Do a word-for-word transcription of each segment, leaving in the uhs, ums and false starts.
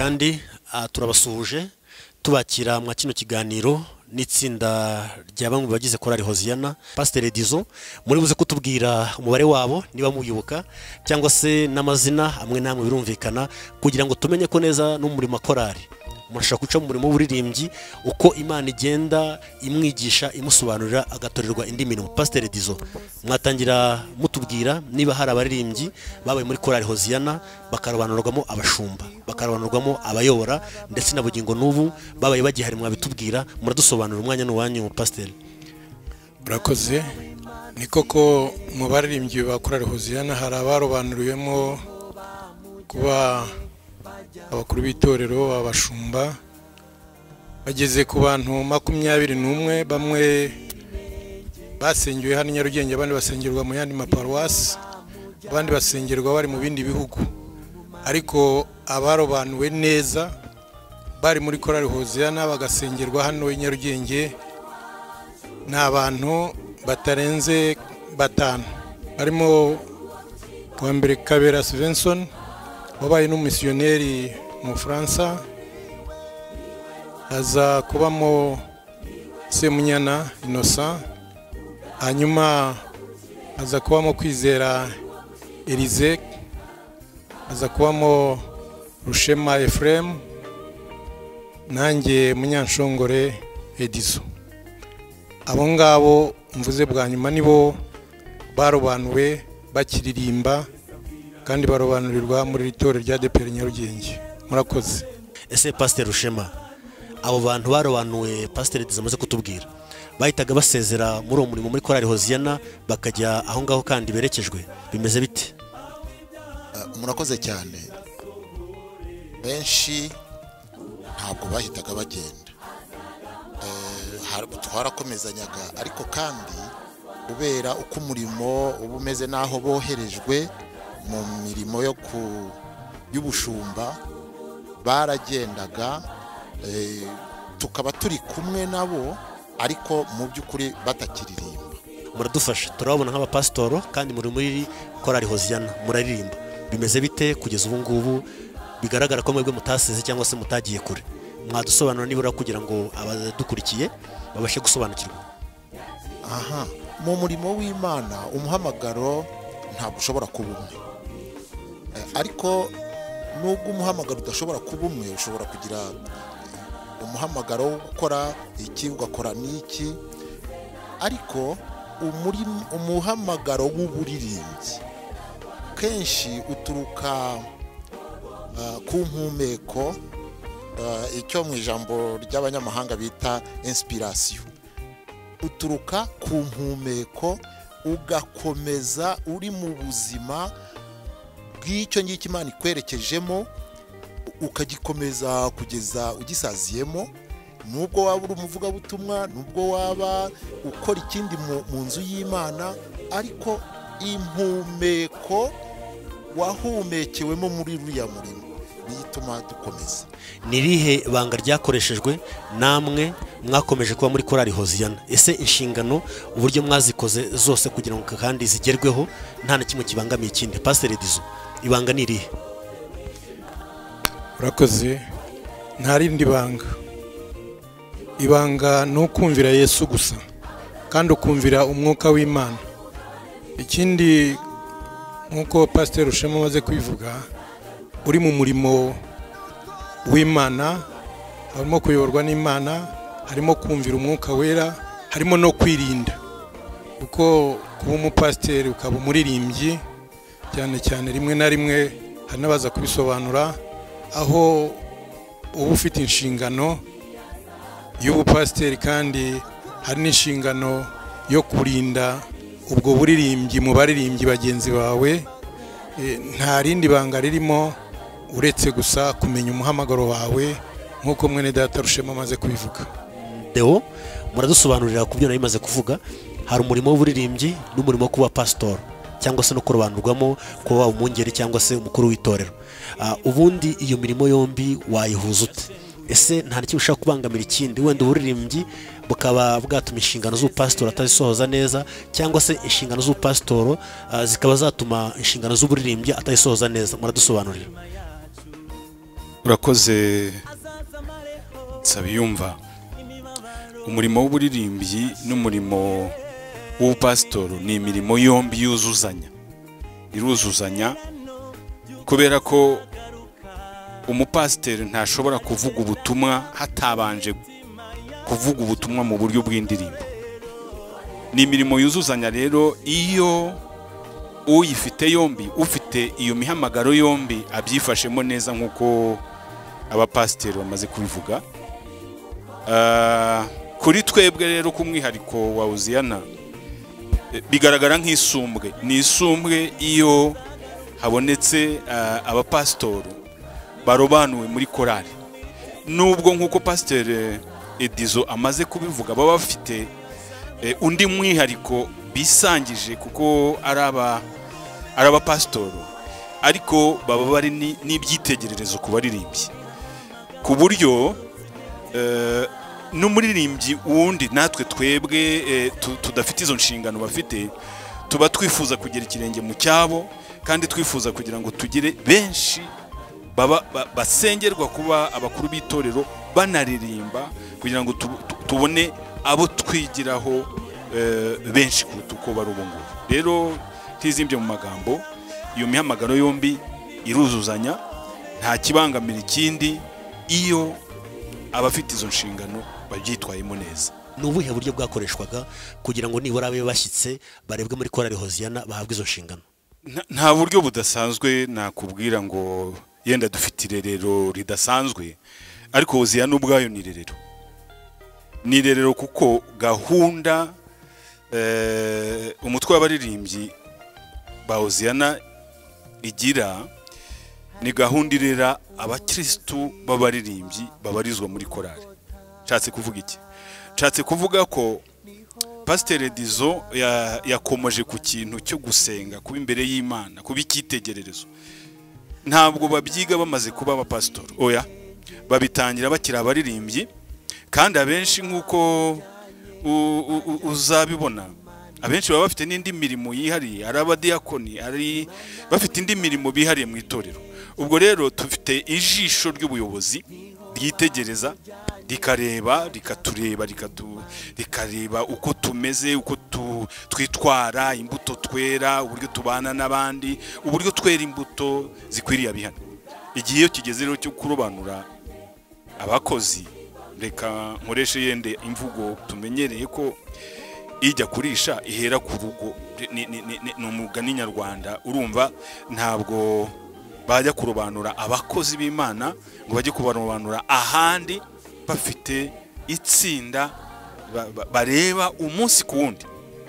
kandi turabasuhuje tubakira mwa kino kiganiro n'itsinda rya bamwe bagize korali Hoziyana. Pastor Edizo muri buze kutubwira umubare wabo niba muyibuka cyangwa se n'amazina amwe namwe birumvikana kugira ngo tumenye ko neza n'umurimo korali murashaka guca mu murimo w'uburirimbyi uko Imana igenda imwigisha imusobanurira agatorerwa indi mirimo. Pastor Edizo mwatangira mutubwira niba hari abaririmbyi babaye muri korali Hoziyana bakarobanurwamo abashumba bakarobanurwamo abayobora ndetse na bugingo n'ubu babaye bagihari mwabitubwira muradusobanurira umwanya n'uwanyu. Pastor Brakoze ni koko mu baririmbyi ba korali Hoziyana hari abarobanuriwemo kuba abakuru b'itorero abashumba bageze ku bantu makumyabiri n'umwe, bamwe basengewe hano Nyarugenge abandi basengerwa mu yandi maparuwasi abandi basengerwa bari mu bindi bihugu, ariko abarobanuwe neza bari muri korali Hoziyana bagasengerwa hano i Nyarugenge ni abantu batarenze batanu, barimo kuwa mbere Kabera Svensson wabaye n'umumisiyoneri mu Faransa, aza kubamo Semunyana Innocent, hanyuma aza kubamo Kwizera Elize, aza kubamo Rushema Ephraim, nanjye Munyanshongore Edizo. Abo ngabo mvuze bwa nyuma nibo barobanuwe bakiririmba kandi barobanurirwa muri itorero rya A D P R Nyarugenge. Murakoze. Ese Pastor Rushema abo bantu barobanuwe Pastor Edizo amaze kutubwira bahitaga basezera muri uwo murimo muri korali Hoziyana bakajya aho ngaho kandi berekejwe bimeze bite? Uh, murakoze cyane. Benshi ntabwo bahitaga bagenda, uh, twarakomezanyaga, ariko kandi kubera uko umurimo uba umeze naho boherejwe mu mirimo yo ku y'ubushumba baragendaga, e, tukaba turi kumwe nabo ariko mu by'ukuri batakiririmba. Muradufasha turabona nk'abapasitoro kandi muri muri korali Hoziyana muraririmba, bimeze bite kugeza ubu ngubu? Bigaragara ko mwebwe mutaseze cyangwa se mutagiye kure, mwadusobanura nibura kugira ngo abadukurikiye babashe gusobanukirwa. Aha, mu murimo w'Imana umuhamagaro ntabwo ushobora kuba umwe, ariko nubwo umuhamagaro udashobora kuba umwe ushobora kugira umuhamagaro wo gukora iki ugakora n'iki, ariko umuhamagaro w'uburirimbyi kenshi uturuka uh, ku mpumeko, uh, icyo mu ijambo ry'abanyamahanga bita inspiration, uturuka ku mpumeko ugakomeza uri mu buzima bw'icyo ngicyo Imana ikwerekejemo ukagikomeza kugeza ugisaziyemo, nubwo waba uri umuvugabutumwa, nubwo waba ukora ikindi mu nzu y'Imana, ariko impumeko wahumekewemo muri ruriya murimo bituma dukomeza. Nirihe banga ryakoreshejwe namwe mwakomeje kuba muri korali Hoziyana? Ese inshingano uburyo mwazikoze zose kugira ngo kandi zigerweho nta na kimwe kibangamiye ikindi? Pastor Edizo ibanga nirihe? Urakoze. Nta rindi banga, ibanga no kumvira Yesu gusa kandi ukumvira umwuka w'Imana. Ikindi nkuko Pastor Rushema amaze kwivuga, uri mu murimo w'Imana harimo kuyoborwa n'Imana, harimo kumvira umwuka wera, harimo no kwirinda, kuko kuba umupasiteri ukaba umuririmbyi cyane cyane rimwe na rimwe hari n'abaza kubisobanura, aho uba ufite inshingano y'ubupasiteri kandi hari n'inshingano yo kurinda ubwo buririmbyi mu baririmbyi bagenzi bawe. E, nta rindi banga ririmo uretse gusa kumenya umuhamagaro wawe nk'uko mwene data Rushema amaze kubivuga. Deo muradusobanurira ku byo nabimaze kuvuga, hari umurimo w'uburirimbyi n'umurimo wo kuba pastor cyangwa se no kurobanurwamo kuba umungeri cyangwa se umukuru w'itorero. Uh, ubundi iyo mirimo yombi wayihuza ute? Ese nta kintu ushaka kubangamira ikindi? Wenda uburirimbyi bukaba bwatuma inshingano z'ubupastor atazisohoza neza, cyangwa se inshingano z'ubupastor uh, zikaba zatuma inshingano z'uburirimbyi atazisohoza neza. Muradusobanurira. urakoze Nsabiyumva. Umurimo w'uburirimbyi n'umurimo w'ubupasitoro ni imirimo yombi yuzuzanya iruzuzanya kubera ko umupasiteri ntashobora kuvuga ubutumwa hatabanje kuvuga ubutumwa mu buryo bw'indirimbo. Ni imirimo yuzuzanya rero, iyo uyifite yombi, ufite iyo mihamagaro yombi abyifashemo neza nk'uko abapasiteri bamaze kubivuga. Uh, kuri twebwe rero ku mwihariko wa Hoziyana bigaragara nk'isumbwe. Ni isumbwe iyo habonetse uh, abapasitoro barobanuwe muri korali. Nubwo nk'uko pasiteri Edizo amaze kubivuga baba bafite eh, undi mwihariko bisangije kuko araba araba pasitoro, ariko baba bari n'ibyitegererezo ku baririmbyi, ku buryo eh, n'umuririmbyi wundi natwe twebwe eh, tudafite izo nshingano bafite, tuba twifuza kugira ikirenge mu cyabo, kandi twifuza kugira ngo tugire benshi baba basengerwa kuba abakuru b'itorero banaririmba, kugira ngo tubone abo twigiraho benshi kuruta uko bari ubu ngubu. Rero tizimbye mu magambo, iyo mihamagaro yombi iruzuzanya, nta kibangamira ikindi iyo abafite izo nshingano babyitwayemo neza. Ni ubuhe buryo bwakoreshwaga kugira ngo nibura abe bashyitse barebwe muri korali Hoziyana bahabwe izo nshingano? Nta buryo budasanzwe nakubwira ngo yenda dufite irerero ridasanzwe, ariko Hoziyana ubwayo ni irerero. Ni irerero kuko gahunda eh, umutwe w'abaririmbyi ba Hoziyana igira ni gahunda irera abakristu b'abaririmbyi babarizwa muri korali. Nshatse kuvuga iki? Nshatse kuvuga ko Pasiteri Edizo yakomeje ku kintu cyo gusenga, kuba imbere y'Imana, kuba icyitegererezo. Ntabwo babyiga bamaze kuba abapasitori, oya, babitangira bakiri abaririmbyi, kandi abenshi nk'uko uzabibona, abenshi baba bafite n'indi mirimo yihariye, ari abadiyakoni, ari bafite indi mirimo bihariye mu itorero. Ubwo rero tufite ijisho ry'ubuyobozi ryitegereza, rikareba, rikatureba, rikareba uko tumeze, uko twitwara, imbuto twera, uburyo tubana n'abandi, uburyo twera imbuto zikwiriye abihana. Igihe iyo kigeze rero cyo kurobanura abakozi, reka nkoreshe yende imvugo tumenyereye ko ijya kurisha ihera ku rugo, ni umugani nyarwanda. Urumva ntabwo bajya kurobanura abakozi b'Imana ngo bajye kubarobanura ahandi, bafite itsinda bareba umunsi ku wundi.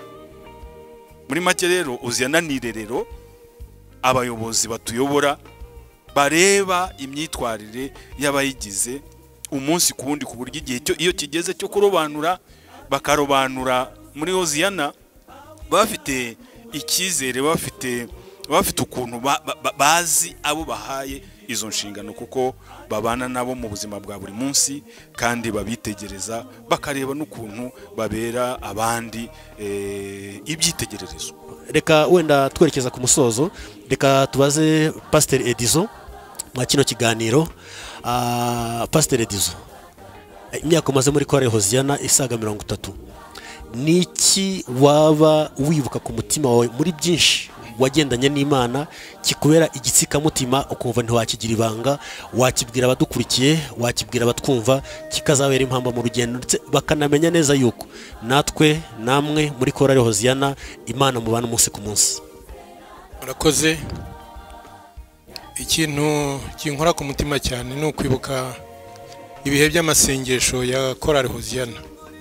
Muri make rero Hoziyana ni irerero, abayobozi batuyobora bareba imyitwarire y'abayigize umunsi ku wundi, ku buryo igihe cyo iyo kigeze cyo kurobanura bakarobanura muri Hoziyana bafite icyizere, bafite bafite ukuntu bazi abo bahaye izo nshingano, kuko babana nabo mu buzima bwa buri munsi, kandi babitegereza, bakareba n'ukuntu babera abandi ibyitegererezo. Reka wenda twerekeza ku musozo, reka tubaze Pasiteri Edizo mwa kino kiganiro. Pasiteri Edizo, imyaka umaze muri korali Hoziyana isaga mirongo itatu, niki waba wibuka ku mutima wawe muri byinshi wagendanye n'Imana kikubera igitsikamutima ukumva ntiwakigira ibanga, wakibwira abadukurikiye, wakibwira abatwumva, kikazabera impamba mu rugendo, ndetse bakanamenya neza yuko natwe namwe muri korali Hoziyana Imana mubana umunsi ku munsi? Murakoze. Ikintu kinkora ku mutima cyane ni ukwibuka ibihe by'amasengesho ya korali Hoziyana,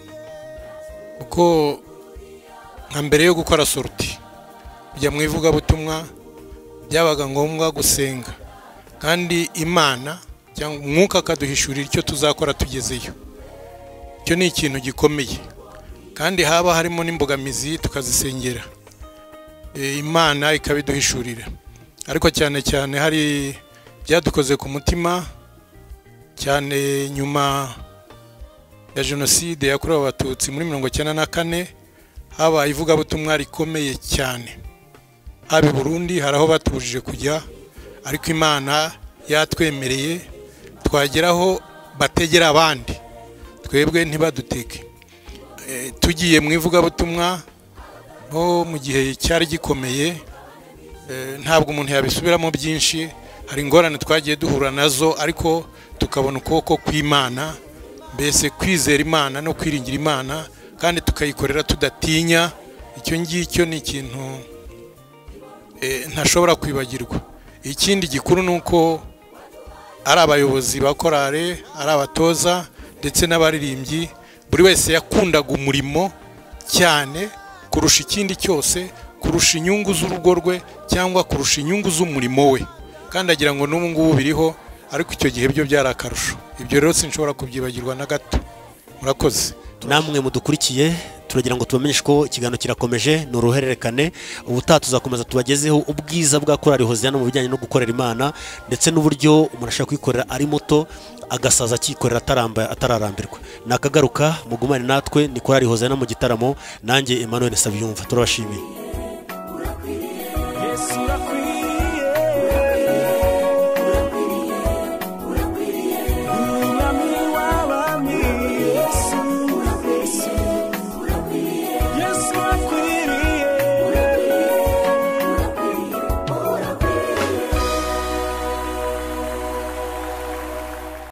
kuko nka mbere yo gukora sorti bya mu ivugabutumwa byabaga ngombwa gusenga, kandi Imana cyangwa umwuka akaduhishurira icyo tuzakora tugezeyo. Icyo ni ikintu gikomeye, kandi haba harimo n'imbogamizi tukazisengera, Imana ikabiduhishurira. Ariko cyane cyane hari byadukoze ku mutima cyane nyuma ya jenoside yakorewe Abatutsi muri mirongo icyenda na kane, haba ivugabutumwa rikomeye cyane. Haba i Burundi hari aho batubujije kujya, ariko Imana yatwemereye twageraho bategera abandi twebwe ntibaduteke. E, tugiye mu ivugabutumwa nko mu gihe cyari gikomeye, e, ntabwo umuntu yabisubiramo byinshi, hari ingorane twagiye duhura nazo ariko tukabona ukuboko kw'Imana, mbese kwizera Imana no kwiringira Imana kandi tukayikorera tudatinya. Icyo ngicyo ni ikintu e, ntashobora kwibagirwa. Ikindi gikuru nuko ari abayobozi ba korale, ari abatoza ndetse n'abaririmbyi, buri wese yakundaga umurimo cyane kurusha ikindi cyose, kurusha inyungu z'urugo rwe cyangwa kurusha inyungu z'umurimo we, kandi agira ngo n'ubu ngubu biriho, ariko icyo gihe byo byari akarusho. Ibyo rero sinshobora kubyibagirwa na gato. Murakoze. Namwe mudukurikiye turagira ngo tubamenyeshe ko ikiganiro kirakomeje, ni uruhererekane. Ubutaha tuzakomeza tubagezeho ubwiza bwa korali Hoziyana mu bijyanye no gukorera Imana, ndetse n'uburyo umuntu ashaka kwikorera ari muto agasaza akikorera ataramba atararambirwa. Nakagaruka mugumane natwe, ni korali Hoziyana mu gitaramo, nanjye Emmanuel Sabiyumva. Turabashimiye.